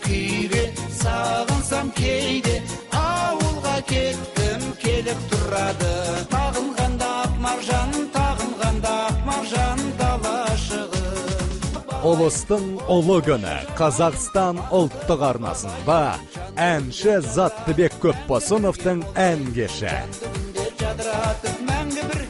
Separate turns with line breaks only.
күйге, сағынсам кейде, ауылға кеттім, келіп тұрады. Тағынғанда ақ маржан, дала шығын.
Олыстың ұлы күні Қазақстан ұлттық арнасында әнші Заттыбек Көпбосыновтың ән кеші.
Жадыратып мәңгі бір